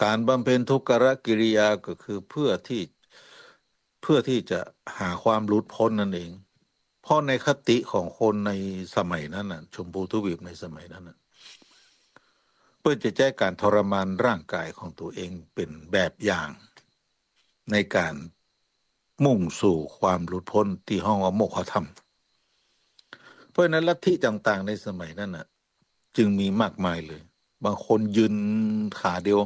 การบำเพ็ญทุกขกิริยาก็คือเพื่อที่จะหาความหลุดพ้นนั่นเองเพราะในคติของคนในสมัยนั้นน่ะชมพูทวีปในสมัยนั้นน่ะเพื่อจะใช้การทรมานร่างกายของตัวเองเป็นแบบอย่างในการมุ่งสู่ความหลุดพ้นที่ห้องว่าโมฆะธรรมเพราะฉะนั้นลัทธิต่างๆในสมัยนั้นน่ะจึงมีมากมายเลยบางคนยืนขาเดียว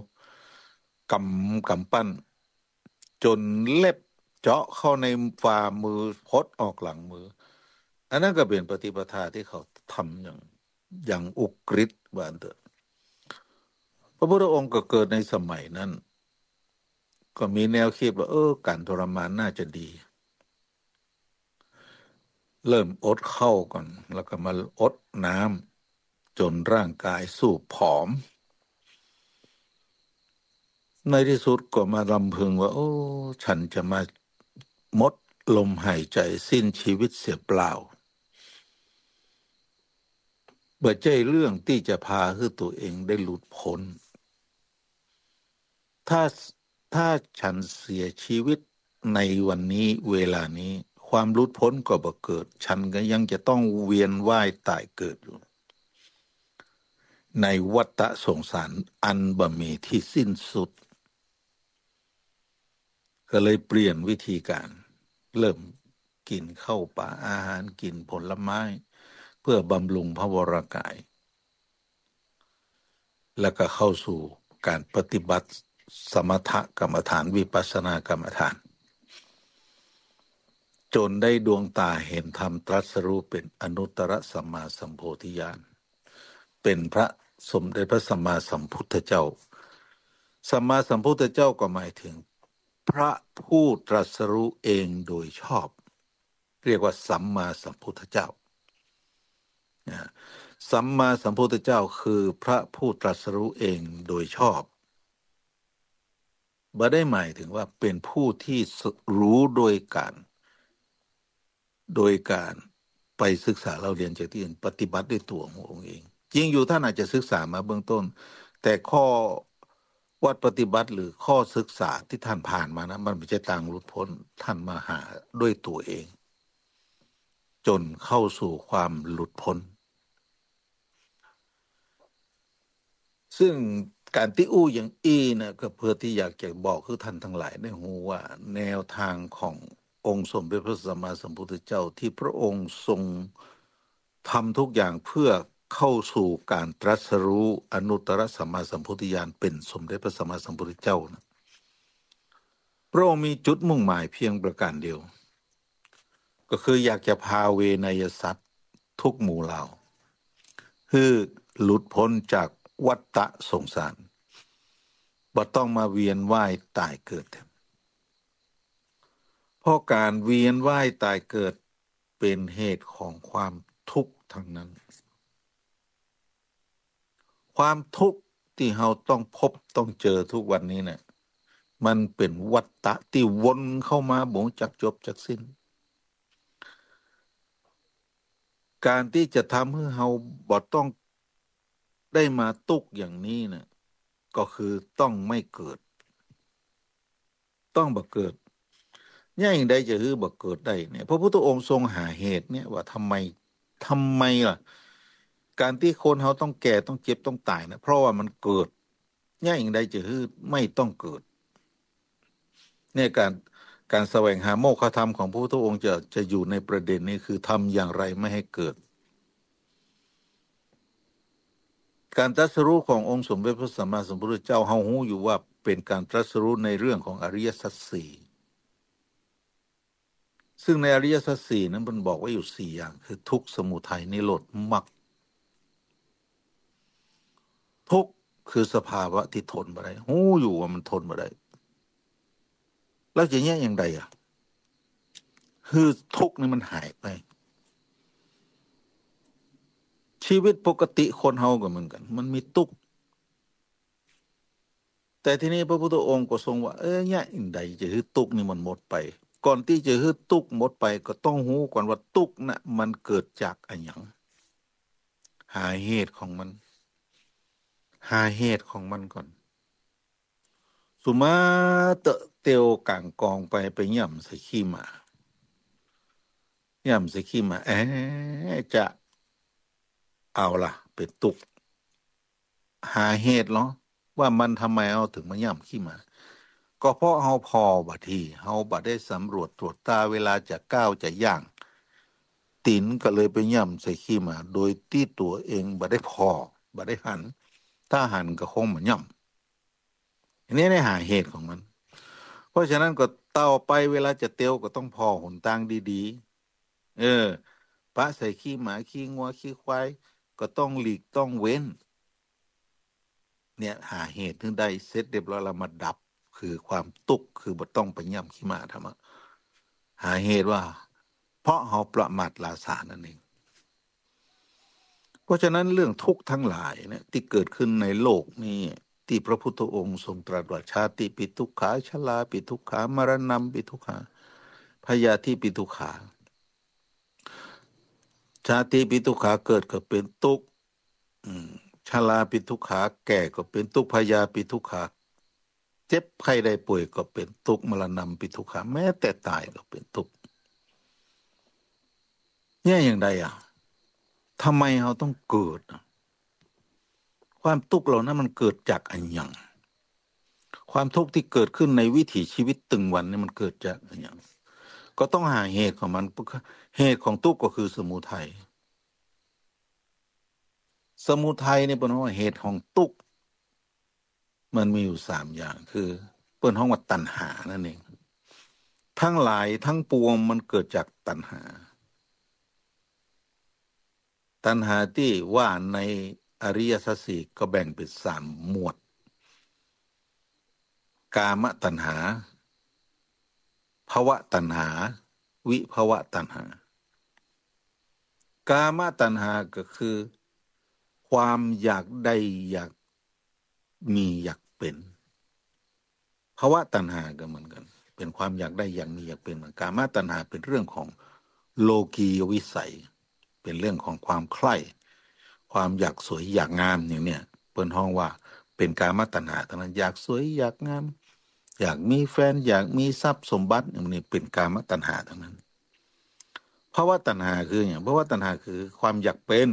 กำปั้นจนเล็บเจาะเข้าในฝ่ามือพดออกหลังมืออันนั้นก็เป็นปฏิปทาที่เขาทำอย่างอุกฤษว่าอันเถอะพระพุทธองค์ก็เกิดในสมัยนั้นก็มีแนวคิดว่าการทรมานน่าจะดีเริ่มอดข้าวก่อนแล้วก็มาอดน้ำจนร่างกายสู้ผอมในที่สุดก็มาลำพึงว่าฉันจะมาหมดลมหายใจสิ้นชีวิตเสียเปล่าเบื่อใจเรื่องที่จะพาให้ตัวเองได้หลุดพ้นถ้าถ้าฉันเสียชีวิตในวันนี้เวลานี้ความหลุดพ้นก็บ่เกิดฉันก็ยังจะต้องเวียนว่ายตายเกิดอยู่ในวัฏสงสารอันบ่มีที่สิ้นสุดก็เลยเปลี่ยนวิธีการเริ่มกินข้าวปลาอาหารกินผลไม้เพื่อบำรุงพระวรากายแล้วก็เข้าสู่การปฏิบัติสมถกรรมฐานวิปัสสนากรรมฐานจนได้ดวงตาเห็นธรรมตรัสรู้เป็นอนุตตรสัมมาสัมโพธิญาณเป็นพระสมเด็จพระสัมมาสัมพุทธเจ้าสัมมาสัมพุทธเจ้าก็หมายถึงพระผู้ตรัสรู้เองโดยชอบเรียกว่าสัมมาสัมพุทธเจ้าสัมมาสัมพุทธเจ้าคือพระผู้ตรัสรู้เองโดยชอบบ่ได้หมายถึงว่าเป็นผู้ที่รู้โดยการไปศึกษาเราเรียนจากที่อื่นปฏิบัติด้วยตัวขององค์เองจริงอยู่ท่านอาจจะศึกษามาเบื้องต้นแต่ข้อวัดปฏิบัติหรือข้อศึกษาที่ท่านผ่านมานะมันไม่ใช่ต่างหลุดพ้นท่านมาหาด้วยตัวเองจนเข้าสู่ความหลุดพ้นซึ่งการที่อู้อย่างนะก็เพื่อที่อยากจะบอกคือท่านทั้งหลายได้รู้ว่าแนวทางขององค์สมเด็จพระสัมมาสัมพุทธเจ้าที่พระองค์ทรงทำทุกอย่างเพื่อเข้าสู่การตรัสรู้อนุตตรสัมมาสัมพุทธญาณเป็นสมเด็จพระสัมมาสัมพุทธเจ้านะพระองค์มีจุดมุ่งหมายเพียงประการเดียวก็คืออยากจะพาเวนยสัตว์ทุกหมู่เหล่าคือหลุดพ้นจากวัฏสงสารบ่ต้องมาเวียนว่ายตายเกิดเพราะการเวียนว่ายตายเกิดเป็นเหตุของความทุกข์ทั้งนั้นความทุกข์ที่เราต้องพบต้องเจอทุกวันนี้เนี่ยมันเป็นวัฏฏะที่วนเข้ามาบ่งจักจบจักสิ้นการที่จะทำให้เราบ่ต้องได้มาทุกข์อย่างนี้เนี่ยก็คือต้องไม่เกิดต้องบ่เกิดย่างใดจะคือบ่เกิดได้เนี่ยพระพุทธองค์ทรงหาเหตุเนี่ยว่าทำไมล่ะการที่คนเขาต้องแก่ต้องเจ็บต้องตายนะเพราะว่ามันเกิดย่างใดจะคือไม่ต้องเกิดเนี่ยการแสวงหาโมฆะธรรมของพระพุทธองค์จะอยู่ในประเด็นนี้คือทำอย่างไรไม่ให้เกิดการตรัสรู้ขององค์สมเด็จพระสัมมาสัมพุทธเจ้าเฮาฮู้อยู่ว่าเป็นการตรัสรู้ในเรื่องของอริยสัจสี่ซึ่งในอริยสัจสี่นั้นมันบอกไว้อยู่สี่อย่างคือทุกข์สมุทัยนิโรธมรรคทุกข์คือสภาวะที่ทนบ่ได้ฮู้อยู่ว่ามันทนบ่ได้แล้วจะแยกอย่างใดคือทุกข์นี่มันหายไปชีวิตปกติคนเฮาก็เหมือนกันมันมีทุกข์แต่ทีนี้พระพุทธองค์ก็ทรงว่าแยกอย่างใดจะคือทุกข์นี่มันหมดไปก่อนที่จะคือทุกข์หมดไปก็ต้องฮู้ก่อนว่าทุกข์น่ะมันเกิดจากอะไรหยังหาเหตุของมันหาเหตุของมันก่อนสุมาเตะเตียวกลางกองไปย่ำใส่ขี้หมาย่ำใส่ขี้หมาจะเอาล่ะเป็นตุกหาเหตุเนาะว่ามันทำไมเอาถึงมาย่ำขี้หมาก็เพราะเฮาพอบัดทีเฮาบัดได้สำรวจตรวจตาเวลาจะก้าวจะย่างตินก็เลยไปย่ำใส่ขี้หมาโดยที่ตัวเองบัดได้พอบัดได้หันถ้าหันก็คงมาย่ำอันนี้ได้หาเหตุของมันเพราะฉะนั้นก็ต่อไปเวลาจะเตียวก็ต้องพอหนทางดีๆปะใส่ขี้หมาขี้งัวขี้ควายก็ต้องหลีกต้องเว้นเนี่ยหาเหตุถึงได้เสร็จเรียบร้อยแล้วมาดับคือความตุกคือบ่ต้องไปย่ำขี้หมาทำหาเหตุว่าเพราะเราประมาทลาสานั่นเองเพราะฉะนั้นเรื่องทุกข์ทั้งหลายเนี่ยที่เกิดขึ้นในโลกนี้ที่พระพุทธองค์ทรงตรัสว่าชาติปิทุกขาชราปิทุกขามรณะปิทุกขาพยาธิปิทุกขาชาติปิทุกขาเกิดก็เป็นทุกข์ชราปิทุกขาแก่ก็เป็นทุกข์พยาปิทุกขาเจ็บไข้ได้ป่วยก็เป็นทุกข์มรณะปิทุกขาแม้แต่ตายก็เป็นทุกข์เนี่ยอย่างใดทำไมเราต้องเกิดความทุกข์เหล่านั้นมันเกิดจากอันยังความทุกข์ที่เกิดขึ้นในวิถีชีวิตตึงวันนี่มันเกิดจากอันยังก็ต้องหาเหตุของมันเหตุของทุกข์ก็คือสมุทัยสมุทัยเนี่ยเป็นว่าเหตุของทุกข์มันมีอยู่3อย่างคือเป็นห้องว่าตัณหานั่นเองทั้งหลายทั้งปวงมันเกิดจากตัณหาตัณหาที่ว่าในอริยสัจสี่ก็แบ่งเป็น3 หมวดกามตัณหาภวตัณหาวิภวตัณหากามตัณหาก็คือความอยากได้อยากมีอยากเป็นภวตัณหาก็เหมือนกันเป็นความอยากได้อยากมีอยากเป็นเหมือนกามตัณหาเป็นเรื่องของโลกียวิสัยเป็นเรื่องของความใคร่ความอยากสวยอยากงามอย่างเนี้ยเปิ้นห้องว่าเป็นกามตัณหาทั้งนั้นอยากสวยอยากงามอยากมีแฟนอยากมีทรัพย์สมบัติอย่างนี้เป็นกามตัณหาทั้งนั้นภวตัณหาคืออย่างภวตัณหาคือความอยากเป็น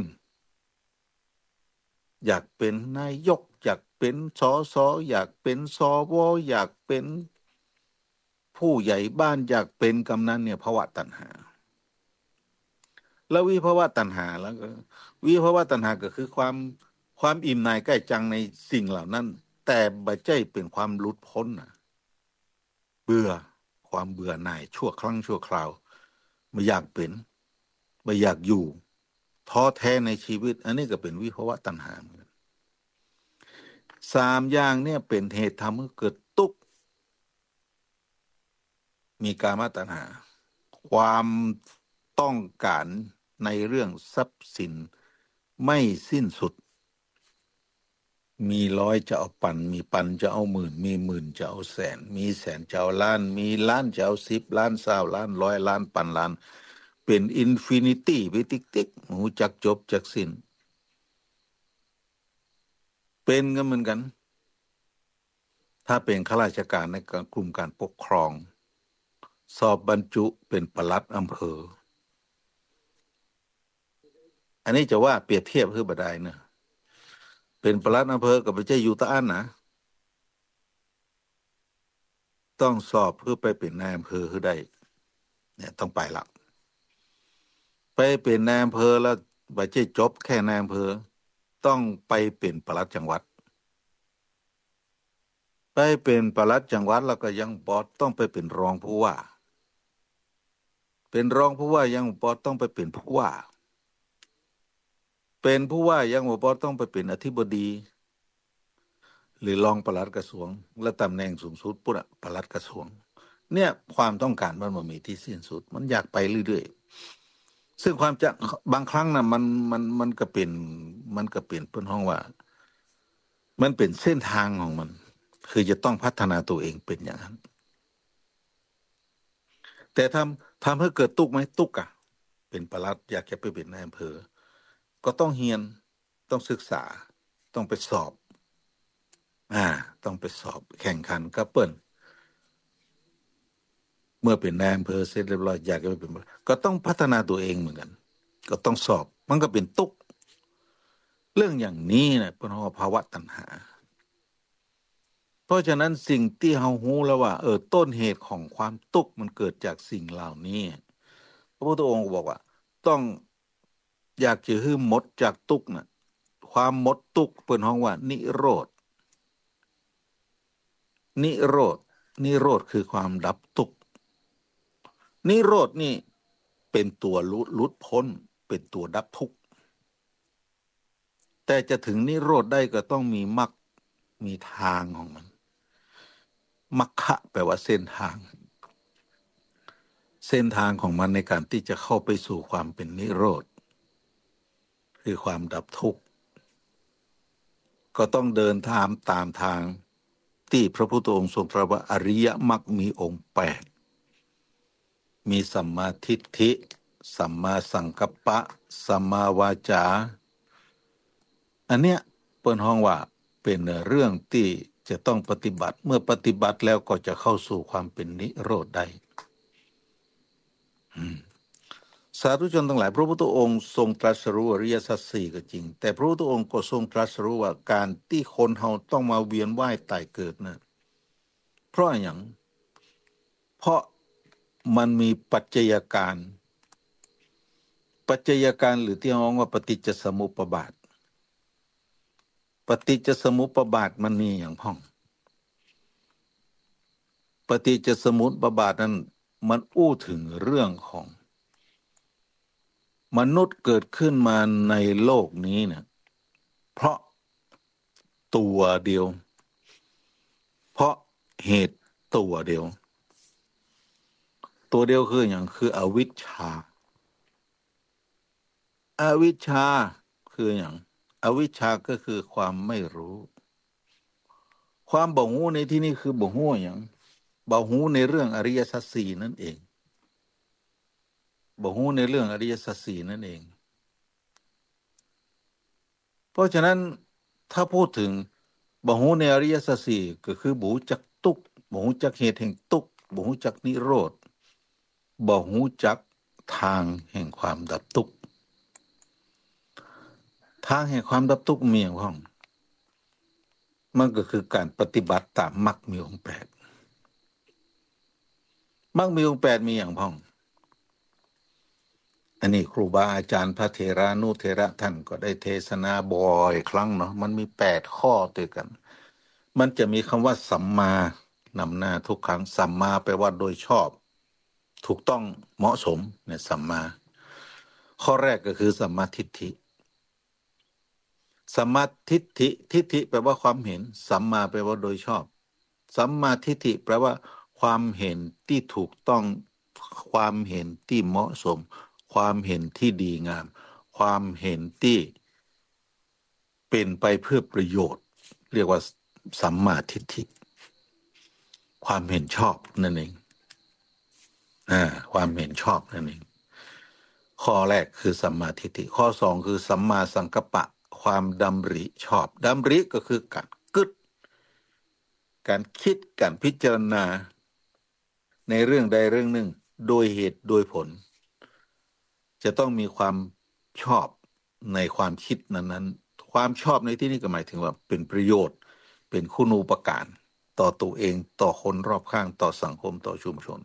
อยากเป็นนายกอยากเป็นสสอยากเป็นสวอยากเป็นผู้ใหญ่บ้านอยากเป็นกำนันเนี่ยภวตัณหาแล้ววิภวตัณหาแล้วก็วิภวตัณหาก็คือความอิ่มหน่ายใกล้จังในสิ่งเหล่านั้นแต่บัจใจเป็นความหลุดพ้นนะเบื่อความเบื่อหน่ายชั่วครั้งชั่วคราวไม่อยากเป็นไม่อยากอยู่ท้อแท้ในชีวิตอันนี้ก็เป็นวิภวตัณหาเหมือนกัน3 อย่างเนี่ยเป็นเหตุทำให้เกิดทุกข์มีกามตัณหาความต้องการในเรื่องทรัพย์สินไม่สิ้นสุดมี100จะเอาปันมีปันจะเอาหมื่นมีหมื่นจะเอาแสนมีแสนจะเอาล้านมีล้านจะเอา10 ล้าน20 ล้าน100 ล้านพันล้านเป็นอินฟินิตี้ไปติ๊กหูจักจบจักสิ้นเป็นกันเหมือนกันถ้าเป็นข้าราชการในกลุ่มการปกครองสอบบรรจุเป็นปลัดอำเภออันนี้จะว่าเปรียบเทียบคือบ่ได้เนอะเป็นปลัดอำเภอกับไม่ใช่อยู่ตะอันนะต้องสอบเพื่อไปเป็นนายอำเภอคือได้เนี่ยต้องไปละไปเป็นนายอำเภอแล้วไม่ใช่จบแค่นายอำเภอต้องไปเป็นปลัดจังหวัดไปเป็นปลัดจังหวัดแล้วก็ยังปอดต้องไปเป็นรองผู้ว่าเป็นรองผู้ว่ายังปอดต้องไปเป็นผู้ว่าเป็นผู้ว่ายังปอดต้องไปเป็นอธิบดีหรือรองปลัดกระทรวงและตำแหน่งสูงสุดปุ๊บปลัดกระทรวงเนี่ยความต้องการมันบ่มีที่สิ้นสุดมันอยากไปเรื่อยๆซึ่งความจะบางครั้งนะมันก็เป็นเปิ้นห้องว่ามันเป็นเส้นทางของมันคือจะต้องพัฒนาตัวเองเป็นอย่างนั้นแต่ทำให้เกิดตุกไหมตุกเป็นปลัดอยากจะไปเป็นนายอำเภอก็ต้องเรียนต้องศึกษาต้องไปสอบอ่าต้องไปสอบแข่งขันก็เปิ้นเมื่อเป็นนายอำเภอเสร็จเรียบร้อยอยากจะไปเป็นก็ต้องพัฒนาตัวเองเหมือนกันก็ต้องสอบมันก็เป็นตุกเรื่องอย่างนี้เนี่ยเป็นภาวะตัณหาเพราะฉะนั้นสิ่งที่เฮาฮู้แล้วว่าต้นเหตุของความตุกข์มันเกิดจากสิ่งเหล่านี้พระพุทธองค์บอกว่าต้องอยากจะให้หมดจากตุกข์น่ะความหมดตุกข์เปิ้นฮ้องว่านิโรธนิโรธนิโรธคือความดับทุกข์นิโรธนี่เป็นตัวหลุดพ้นเป็นตัวดับทุกข์แต่จะถึงนิโรธได้ก็ต้องมีมรรคมีทางของมันมัคคะแปลว่าเส้นทาง เส้นทางของมันในการที่จะเข้าไปสู่ความเป็นนิโรธคือความดับทุกข์ก็ต้องเดินตามทางที่พระพุทธองค์ทรงตรัสว่าอริยมรรคมีองค์แปดมีสัมมาทิฏฐิสัมมาสังกัปปะสัมมาวาจาอันเนี้ยเปิ้นฮ้องว่าเป็นเรื่องที่จะต้องปฏิบัติเมื่อปฏิบัติแล้วก็จะเข้าสู่ความเป็นนิโรธได้สาธุชนทั้งหลายพระพุทธองค์ทรงตรัสรู้อริยสัจสี่ก็จริงแต่พระพุทธองค์ก็ทรงตรัสรู้ว่าการที่คนเฮาต้องมาเวียนว่ายตายเกิดนะเพราะอย่างเพราะมันมีปัจจัยการหรือที่เรียกว่าปฏิจจสมุปบาทปฏิจจสมุปบาทมันมีอย่างพ่องปฏิจจสมุปบาทนั้นมันอู้ถึงเรื่องของมนุษย์เกิดขึ้นมาในโลกนี้เนี่ยเพราะตัวเดียวเพราะเหตุตัวเดียวคืออย่างคืออวิชชาอวิชชาคืออย่างอวิชชาก็คือความไม่รู้ความบ่ฮู้ในที่นี้คือบ่ฮู้อย่างบ่ฮู้ในเรื่องอริยสัจสี่นั่นเองบ่ฮู้ในเรื่องอริยสัจสี่นั่นเองเพราะฉะนั้นถ้าพูดถึงบ่ฮู้ในอริยสัจสี่ก็คือบ่ฮู้จักทุกข์บ่ฮู้จักเหตุแห่งทุกข์บ่ฮู้จักนิโรธบ่ฮู้จักทางแห่งความดับทุกข์ทางแห่งความดับทุกข์มีอย่างพ้องมันก็คือการปฏิบัติตามมรรคมีองค์แปดมรรคมีองค์แปดมีอย่างพ้องอันนี้ครูบาอาจารย์พระเถรานุเถระท่านก็ได้เทศนาบ่อยครั้งเนาะมันมี8 ข้อด้วยกันมันจะมีคำว่าสัมมานำหน้าทุกครั้งสัมมาแปลว่าโดยชอบถูกต้องเหมาะสมเนี่ยสัมมาข้อแรกก็คือสัมมาทิฏฐิสัมมาทิฏฐิทิฏฐิแปลว่าความเห็นสัมมาแปลว่าโดยชอบสัมมาทิฏฐิแปลว่าความเห็นที่ถูกต้องความเห็นที่เหมาะสมความเห็นที่ดีงามความเห็นที่เป็นไปเพื่อประโยชน์เรียกว่าสัมมาทิฏฐิความเห็นชอบนั่นเองความเห็นชอบนั่นเองข้อแรกคือสัมมาทิฏฐิข้อสองคือสัมมาสังกัปปะความดำริชอบดำริก็คือการกึศการคิดการพิจารณาในเรื่องใดเรื่องหนึ่งโดยเหตุโดยผลจะต้องมีความชอบในความคิดนั้นๆความชอบในที่นี้ก็หมายถึงว่าเป็นประโยชน์เป็นคุณูปการต่อตัวเองต่อคนรอบข้างต่อสังคมต่อชุมชน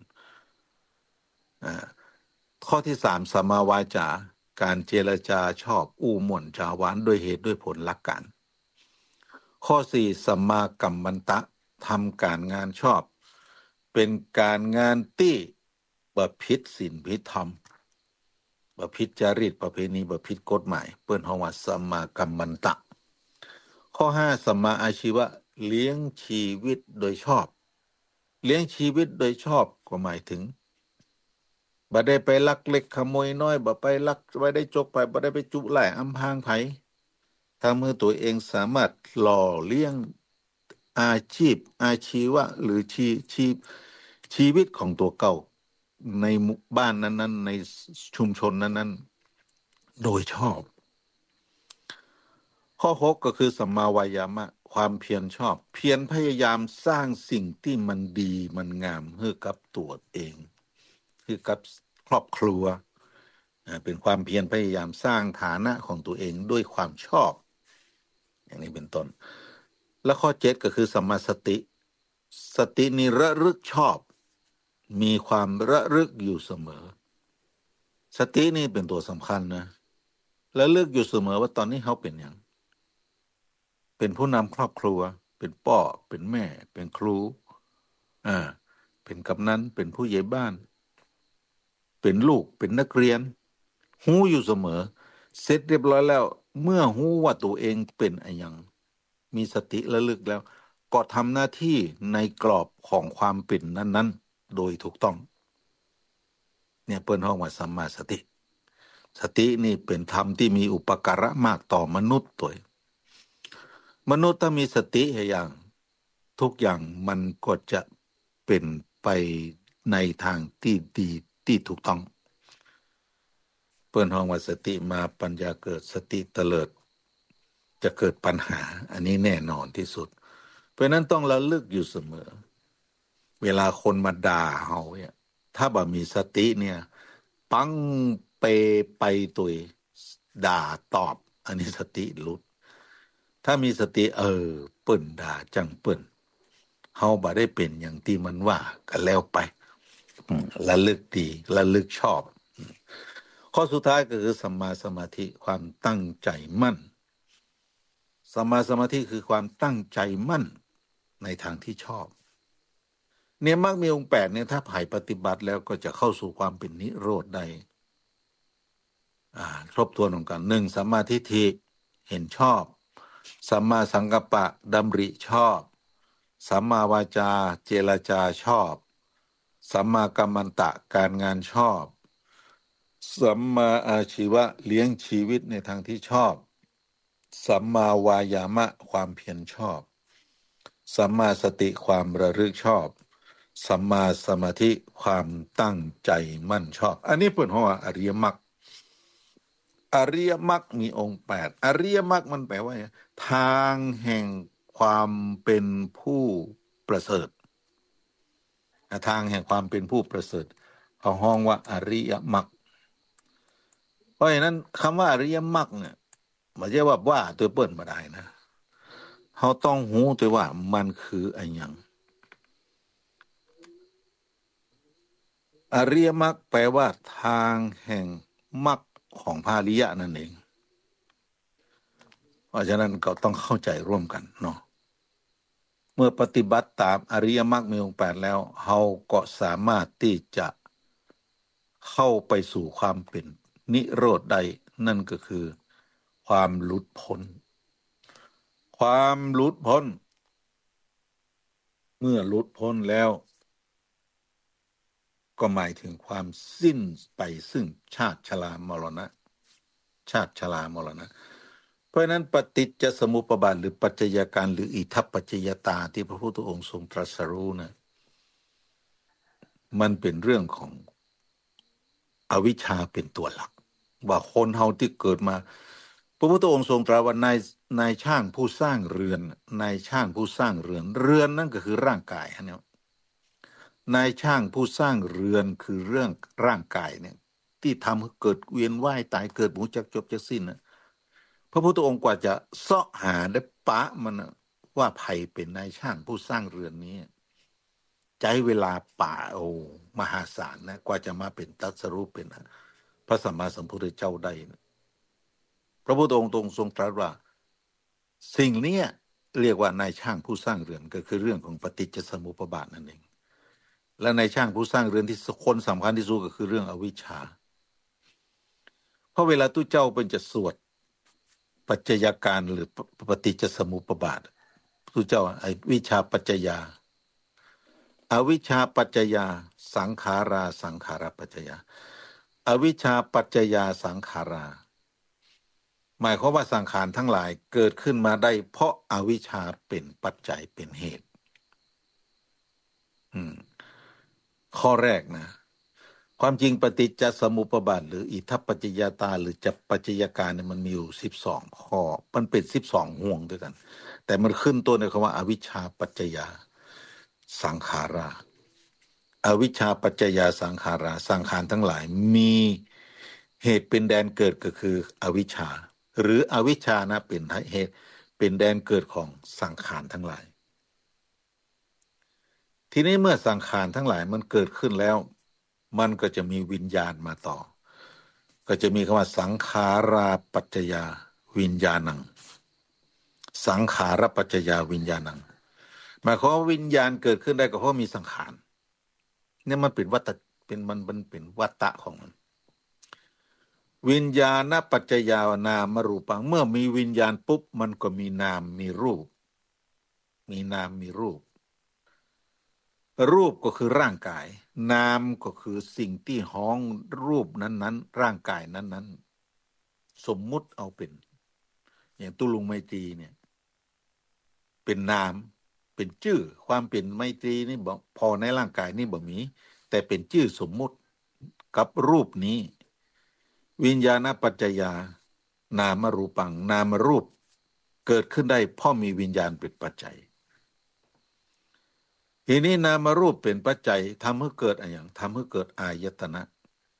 ข้อที่สามสัมมาวาจาการเจรจาชอบอู้ม่วนจาหวานด้วยเหตุด้วยผลหลักการข้อสี่สัมมากัมมันตะทำการงานชอบเป็นการงานที่บ่ผิดศีลผิดธรรมบ่ผิดจารีตประเพณีบ่ผิดกฎหมายเปิ้นฮ้องว่าสัมมากัมมันตะข้อห้าสัมมาอาชีวะเลี้ยงชีวิตโดยชอบเลี้ยงชีวิตโดยชอบก็หมายถึงบ่ได้ไปลักเล็กขโมยน้อยบ่ไปลักบ่ได้จกไปบ่ได้ไปจุไล่อำพรางไผทำให้ตัวเองสามารถหล่อเลี้ยงอาชีพอาชีวะหรือชีวิตของตัวเก่าในหมู่บ้านนั้นๆในชุมชนนั้นๆโดยชอบข้อ6ก็คือสัมมาวายามะความเพียรชอบเพียรพยายามสร้างสิ่งที่มันดีมันงามให้กับตัวเองให้กับครอบครัวเป็นความเพียรพยายามสร้างฐานะของตัวเองด้วยความชอบอย่างนี้เป็นต้นและข้อ7ก็คือสัมมาสติสตินี่ระลึกชอบมีความระลึกอยู่เสมอสตินี่เป็นตัวสำคัญนะระลึกอยู่เสมอว่าตอนนี้เขาเป็นอย่างเป็นผู้นำครอบครัวเป็นพ่อเป็นแม่เป็นครูอ่าเป็นกำนันเป็นผู้ใหญ่บ้านเป็นลูกเป็นนักเรียนหู้อยู่เสมอเสร็จเรียบร้อยแล้วเมื่อหู้ว่าตัวเองเป็นอะไรอย่างมีสติระลึกแล้วก็ทำหน้าที่ในกรอบของความเป็นนั้นๆโดยถูกต้องเนี่ยเปิ้นห้องว่าสัมมาสติสตินี่เป็นธรรมที่มีอุปการะมากต่อมนุษย์ตัวมนุษย์ถ้ามีสติอย่างทุกอย่างมันก็จะเป็นไปในทางที่ดีที่ถูกต้องเปิ้นห้องว่าสติมาปัญญาเกิดสติเตลิดจะเกิดปัญหาอันนี้แน่นอนที่สุดเพราะนั้นต้องระลึกอยู่เสมอเวลาคนมาด่าเฮาเนี่ยถ้าบ่มีสติเนี่ยปังเปไปตุยด่าตอบอันนี้สติหลุดถ้ามีสติเปิ้นด่าจังเปิ้นเฮาบ่ได้เป็นอย่างที่มันว่าก็แล้วไประลึกดีระลึกชอบข้อสุดท้ายก็คือสัมมาสมาธิความตั้งใจมั่นสัมมาสมาธิคือความตั้งใจมั่นในทางที่ชอบเนี่ยมรรคมีองค์8เนี่ยถ้าผ่ายปฏิบัติแล้วก็จะเข้าสู่ความเป็นนิโรธได้ทบทวนของกัน1สัมมาทิฏฐิเห็นชอบสัมมาสังกัปปะดำริชอบสัมมาวาจาเจรจาชอบสัมมากัมมันตะการงานชอบสัมมาอาชีวะเลี้ยงชีวิตในทางที่ชอบสัมมาวายามะความเพียรชอบสัมมาสติความระลึกชอบสัมมาสมาธิความตั้งใจมั่นชอบอันนี้เปิดหัวอริยมรรคอริยมรรคมีองค์8อริยมรรคมันแปลว่าทางแห่งความเป็นผู้ประเสริฐทางแห่งความเป็นผู้ประเสริฐเขาห้องว่าอริยมรรคเพราะฉะนั้นคำว่าอริยมรรคเนี่ยไม่ใช่ว่าตัวเปิ้นมาได้นะเขาต้องหูตัวว่ามันคืออะไรอย่างอริยมรรคแปลว่าทางแห่งมรรคของพระอริยะนั่นเองเพราะฉะนั้นก็ต้องเข้าใจร่วมกันเนาะเมื่อปฏิบัติตามอริยมรรคมีองค์8แล้วเราก็สามารถที่จะเข้าไปสู่ความเป็นนิโรธได้นั่นก็คือความหลุดพ้นความหลุดพ้นเมื่อหลุดพ้นแล้วก็หมายถึงความสิ้นไปซึ่งชาติชรามรณะชาติชรามรณะเพราะนั้นปฏิจจสมุปบาทหรือปัจจัยการหรืออิทัปปัจจยตาที่พระพุทธองค์ทรงตรัสรู้นะมันเป็นเรื่องของอวิชชาเป็นตัวหลักว่าคนเฮาที่เกิดมาพระพุทธองค์ทรงตรัสว่านายช่างผู้สร้างเรือนนายช่างผู้สร้างเรือนเรือนนั่นก็คือร่างกายเนี่ยนายช่างผู้สร้างเรือนคือเรื่องร่างกายเนี่ยที่ทำให้เกิดเวียนว่ายตายเกิดหมูจักจบจักสิ้นนะพระพุทธองค์กว่าจะเสาะหาได้ปะมันว่าใครเป็นนายช่างผู้สร้างเรือนนี้ใช้เวลาป่ามหาศาลนะกว่าจะมาเป็นตรัสรู้เป็นพระสัมมาสัมพุทธเจ้าได้นะพระพุทธองค์ทรงตรัสว่าสิ่งนี้เรียกว่านายช่างผู้สร้างเรือนก็คือเรื่องของปฏิจจสมุปบาทนั่นเองและนายช่างผู้สร้างเรือนที่คนสำคัญที่สุดก็คือเรื่องอวิชชาเพราะเวลาตู้เจ้าเป็นจะสวดปัจจัยการหรือปฏิจจสมุปบาทตู้เจ้าไอ้วิชาปัจจยาอวิชชาปัจจยาสังขาราสังขารปัจจยาอวิชชาปัจจยาสังขาราหมายความว่าสังขารทั้งหลายเกิดขึ้นมาได้เพราะอาวิชชาเป็นปัจจัยเป็นเหตุข้อแรกนะความจริงปฏิจจสมุปบาทหรืออิทัปปัจจยตาหรือจัปปัจจยการเนี่ยมันมีอยู่12ข้อมันเป็น12ห่วงด้วยกันแต่มันขึ้นต้นในคำว่าอวิชชาปัจจยาสังขาราอวิชชาปัจจยาสังขาราสังขารทั้งหลายมีเหตุเป็นแดนเกิดก็คืออวิชชาหรืออวิชชานะเป็นเหตุเป็นแดนเกิดของสังขารทั้งหลายทีนี้เมื่อสังขารทั้งหลายมันเกิดขึ้นแล้วมันก็จะมีวิญญาณมาต่อก็จะมีคำว่าสังขาราปัจจยาวิญญาณังสังขารปัจจยาวิญญาณังหมายความว่าวิญญาณเกิดขึ้นได้ก็เพราะมีสังขารเนี่ยมันเป็นวัฏเป็นมันเป็นวัฏฏะของมันวิญญาณปัจจยานามรูปังเมื่อมีวิญญาณปุ๊บมันก็มีนามมีรูปมีนามมีรูปรูปก็คือร่างกายนามก็คือสิ่งที่ห้องรูปนั้นๆร่างกายนั้นๆสมมุติเอาเป็นอย่างตุลุงไมตรีเนี่ยเป็นนามเป็นชื่อความเป็นไมตรีนี่บอกพอในร่างกายนี่บ่มีแต่เป็นชื่อสมมุติกับรูปนี้วิญญาณปัจจยานามรูปังนามรูปเกิดขึ้นได้เพราะมีวิญญาณเป็นปัจจัยทีนี้นามรูปเป็นปัจจัยทำให้เกิดอะไรอย่างทำให้เกิดอายตนะ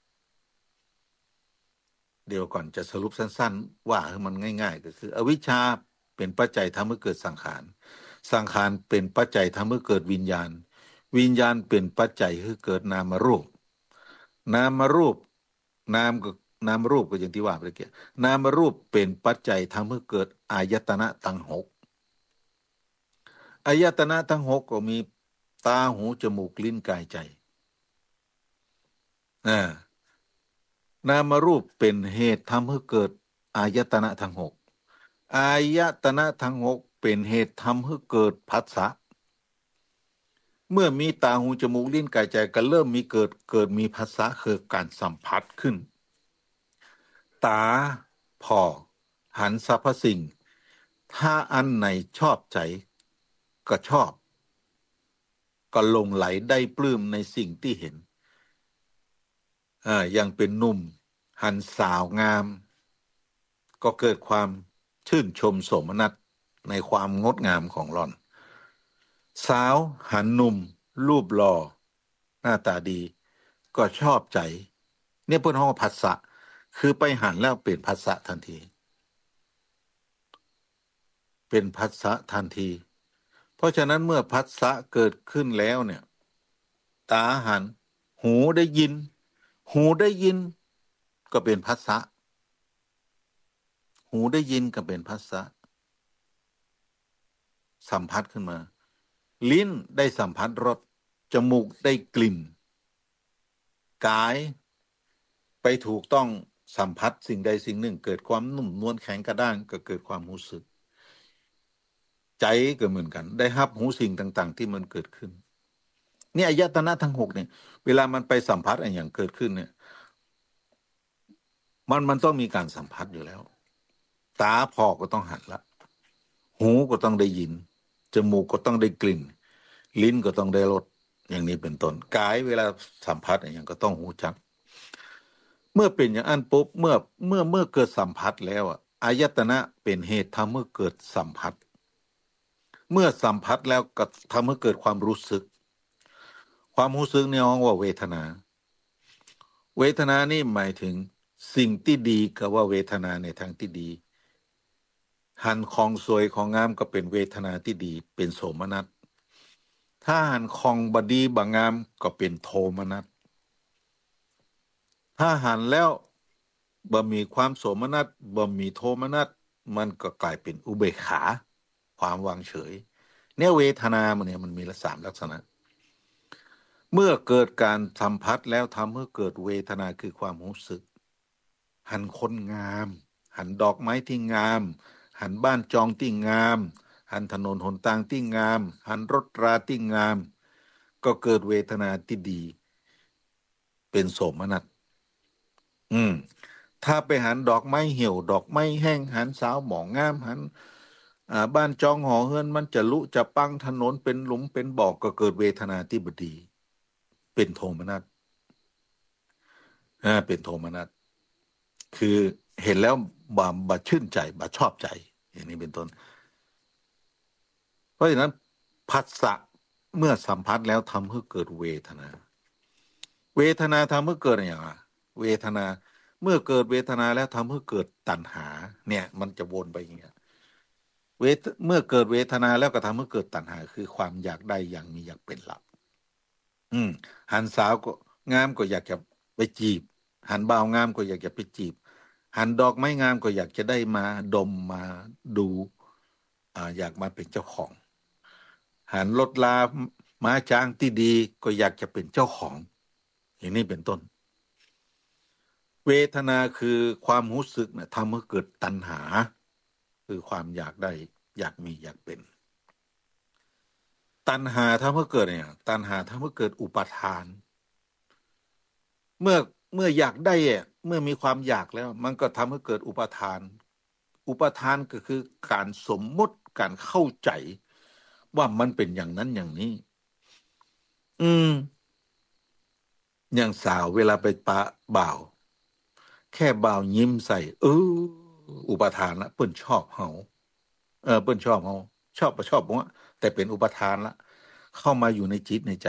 เดี๋ยวก่อนจะสรุปสั้นๆว่าให้มันง่ายๆก็คืออวิชชาเป็นปัจจัยทำให้เกิดสังขารสังขารเป็นปัจจัยทำให้เกิดวิญญาณวิญญาณเป็นปัจจัยให้เกิดนามรูปนามรูปนามก็นามรูปก็อย่างที่ว่าเมื่อกี้นามรูปเป็นปัจจัยทำให้เกิดอายตนะทั้งหกอายตนะทั้งหกก็มีตาหูจมูกลิ้นกายใจอ่านามรูปเป็นเหตุทำให้เกิดอายตนะทั้งหกอายตนะทั้งหกเป็นเหตุทำให้เกิดผัสสะเมื่อมีตาหูจมูกลิ้นกายใจก็เริ่มมีเกิดมีผัสสะคือการสัมผัสขึ้นตาพอหันสรรพสิ่งถ้าอันไหนชอบใจก็ชอบก็หลงไหลได้ปลื้มในสิ่งที่เห็นยังเป็นหนุ่มหันสาวงามก็เกิดความชื่นชมโสมนัสในความงดงามของหล่อนสาวหันหนุ่มรูปหล่อหน้าตาดีก็ชอบใจเนี่ยเพื่อนห้องผัสสะคือไปหันแล้วเปลี่ยนผัสสะทันทีเป็นผัสสะทันทีเพราะฉะนั้นเมื่อผัสสะเกิดขึ้นแล้วเนี่ยตาหันหูได้ยินหูได้ยินก็เป็นผัสสะหูได้ยินก็เป็นผัสสะสัมผัสขึ้นมาลิ้นได้สัมผัสรสจมูกได้กลิ่นกายไปถูกต้องสัมผัสสิ่งใดสิ่งหนึ่งเกิดความนุ่มนวลแข็งกระด้างก็เกิดความรู้สึกใจก็เหมือนกันได้รับหูสิ่งต่างๆที่มันเกิดขึ้นเนี่ยอายตนะทั้งหกเนี่ยเวลามันไปสัมผัสอะไรอย่างเกิดขึ้นเนี่ยมันต้องมีการสัมผัสอยู่แล้วตาพอก็ต้องหันละหูก็ต้องได้ยินจมูกก็ต้องได้กลิ่นลิ้นก็ต้องได้รสอย่างนี้เป็นต้นกายเวลาสัมผัสอะไรอย่างก็ต้องหูจักเมื่อเป็นอย่างนั้นปุ๊บเมื่อเกิดสัมผัสแล้วอ่ะอายตนะเป็นเหตุทำให้เกิดสัมผัสเมื่อสัมผัสแล้วก็ทำให้เกิดความรู้สึกความรู้สึกเนี่ยเรียกว่าเวทนาเวทนานี่หมายถึงสิ่งที่ดีก็ว่าเวทนาในทางที่ดีหันของสวยของงามก็เป็นเวทนาที่ดีเป็นโสมนัสถ้าหันของบดีบางงามก็เป็นโทมนัสถ้าหันแล้วบ่มีความโสมนัสบ่มีโทมนัสมันก็กลายเป็นอุเบกขาความวางเฉยเนี่ยเวทนามันเนี่ยมันมีละสามลักษณะเมื่อเกิดการสัมผัสแล้วทำให้เกิดเวทนาคือความรู้สึกหันคนงามหันดอกไม้ที่งามหันบ้านจองที่งามหันถนนหนทางที่งามหันรถราที่งามก็เกิดเวทนาที่ดีเป็นโสมนัสอืมถ้าไปหันดอกไม้เหี่ยวดอกไม้แห้งหันสาวหมองงามหันบ้านจองหอเฮือนมันจะลุจะปังถนนเป็นหลุมเป็นบ่อก็เกิดเวทนาที่บดีเป็นโทมนัสเป็นโทมนัสคือเห็นแล้วบ่ชื่นใจบ่ชอบใจอย่างนี้เป็นต้นเพราะฉะนั้นผัสสะเมื่อสัมผัสแล้วทำให้เกิดเวทนาเวทนาทำให้เกิดอะไรอย่างเวทนาเมื่อเกิดเวทนาแล้วทำให้เกิดตัณหาเนี่ยมันจะวนไปอย่างเงี้ยเมื่อเกิดเวทนาแล้วก็ทำให้เกิดตัณหาคือความอยากได้อย่างมีอยากเป็นหลักอืมหันสาวก็งามก็อยากจะไปจีบหันบ่าวงามก็อยากจะไปจีบหันดอกไม้งามก็อยากจะได้มาดมมาดูอยากมาเป็นเจ้าของหันรถลาม้าจ้างที่ดีก็อยากจะเป็นเจ้าของอย่างนี้เป็นต้นเวทนาคือความรู้สึกเนี่ยทำให้เกิดตัณหาคือความอยากได้อยากมีอยากเป็นตัณหาทำให้เกิดเนี่ยตัณหาทำให้เกิดอุปาทานเมื่ออยากได้อะเมื่อมีความอยากแล้วมันก็ทำให้เกิดอุปทานอุปทานก็คือการสมมุติการเข้าใจว่ามันเป็นอย่างนั้นอย่างนี้อืมอย่างสาวเวลาไปปะบ่าวแค่บ่าวยิ้มใส่อุปทานละเปิ้นชอบเฮาเปิ้นชอบเฮาชอบประชอบผมว่าแต่เป็นอุปทานละเข้ามาอยู่ในจิตในใจ